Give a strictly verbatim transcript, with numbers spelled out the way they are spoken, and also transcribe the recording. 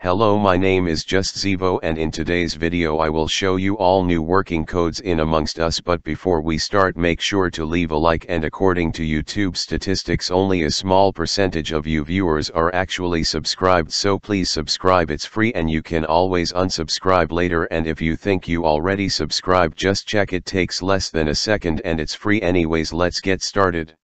Hello, my name is JustZivo, and in today's video I will show you all new working codes in Amongst Us. But before we start, make sure to leave a like, and according to YouTube statistics only a small percentage of you viewers are actually subscribed, so please subscribe. It's free and you can always unsubscribe later, and if you think you already subscribed, just check. It takes less than a second and it's free anyways. Let's get started.